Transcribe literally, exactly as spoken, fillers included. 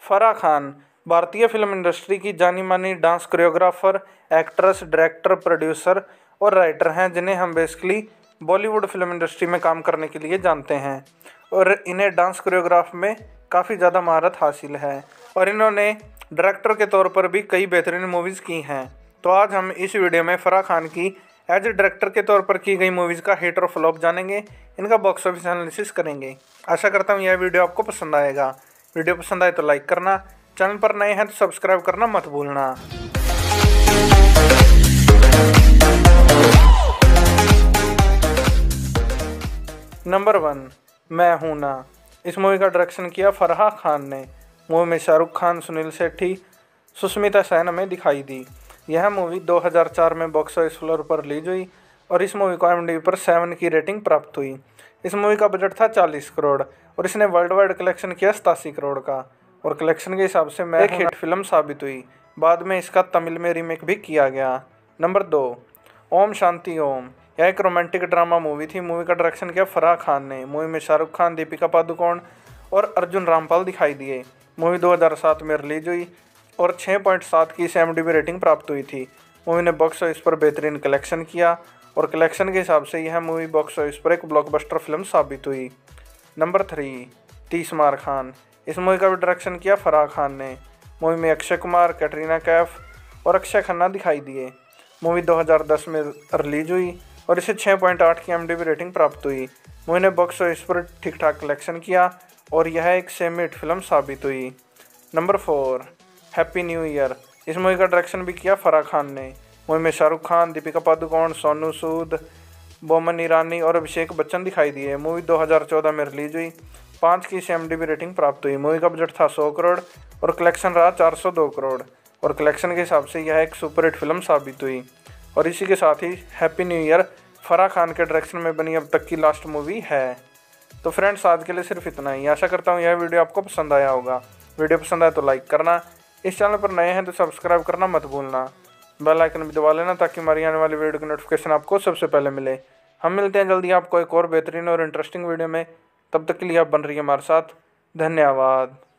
फराह खान भारतीय film industry की जानी मानी dance choreographer, actress, director, producer और राइटर हैं, जिन्हें हम बेसिकली बॉलीवुड फिल्म इंडस्ट्री में काम करने के लिए जानते हैं। और इन्हें डांस कोरियोग्राफ में काफ़ी ज़्यादा महारत हासिल है और इन्होंने डायरेक्टर के तौर पर भी कई बेहतरीन मूवीज़ की हैं। तो आज हम इस वीडियो में फराह खान की एज ए डायरेक्टर के तौर पर की गई मूवीज़ का हिट और फ्लॉप जानेंगे, इनका बॉक्स ऑफिस एनालिसिस करेंगे। आशा करता हूँ यह वीडियो आपको पसंद आएगा। वीडियो पसंद आए तो लाइक करना, चैनल पर नए हैं तो सब्सक्राइब करना मत भूलना। नंबर वन, मैं हूं ना। इस मूवी का डायरेक्शन किया फराह खान ने। मूवी में शाहरुख खान, सुनील शेट्टी, सुष्मिता सेन हमें दिखाई दी। यह मूवी दो हज़ार चार में बॉक्स ऑफिस फ्लोर पर रिलीज हुई और इस मूवी को आईएमडीबी पर सेवन की रेटिंग प्राप्त हुई। इस मूवी का बजट था चालीस करोड़ और इसने वर्ल्ड वाइड कलेक्शन किया सतासी करोड़ का और कलेक्शन के हिसाब से मैं एक हिट फिल्म साबित हुई। बाद में इसका तमिल में रीमेक भी किया गया। नंबर दो, ओम शांति ओम। यह एक रोमांटिक ड्रामा मूवी थी। मूवी का डायरेक्शन किया फराह खान ने। मूवी में शाहरुख खान, दीपिका पादुकोण और अर्जुन रामपाल दिखाई दिए। मूवी दो हज़ार सात में रिलीज हुई और छह पॉइंट सात की आईएमडीबी रेटिंग प्राप्त हुई थी। मूवी ने बॉक्स ऑफिस पर बेहतरीन कलेक्शन किया और कलेक्शन के हिसाब से यह मूवी बॉक्स ऑफिस पर एक ब्लॉकबस्टर फिल्म साबित हुई। नंबर थ्री, तीस मार खान। इस मूवी का भी डायरेक्शन किया फराह खान ने। मूवी में अक्षय कुमार, कैटरीना कैफ और अक्षय खन्ना दिखाई दिए। मूवी दो हज़ार दस में रिलीज हुई और इसे छह पॉइंट आठ की आईएमडीबी रेटिंग प्राप्त हुई। मूवी ने बॉक्स ऑफिस पर ठीक ठाक कलेक्शन किया और यह एक सेमी हिट फिल्म साबित हुई। Number four, happy new year. इस मूवी का डायरेक्शन भी किया फराह खान ने। मूवी में शाहरुख खान, दीपिका पादुकोण, सोनू सूद, बोमन ईरानी और अभिषेक बच्चन दिखाई दिए। मूवी दो हज़ार चौदह में रिलीज हुई। पाँच की आईएमडीबी रेटिंग प्राप्त हुई। मूवी का बजट था सौ करोड़ और कलेक्शन रहा चार सौ दो करोड़ और कलेक्शन के हिसाब से यह एक सुपर हिट फिल्म साबित हुई। और इसी के साथ ही happy new year Farah Khan के डायरेक्शन में बनी अब तक की लास्ट मूवी है। तो फ्रेंड्स, आज के लिए सिर्फ इतना ही। आशा करता हूँ यह वीडियो आपको पसंद आया होगा। वीडियो पसंद आए तो लाइक करना, इस चैनल पर नए हैं तो सब्सक्राइब करना मत भूलना। बेल आइकन भी दबा लेना ताकि हमारी आने वाली वीडियो की नोटिफिकेशन आपको सबसे पहले मिले। हम मिलते हैं जल्दी आपको एक और बेहतरीन और इंटरेस्टिंग वीडियो में। तब तक के लिए आप बन रही है हमारे साथ। धन्यवाद।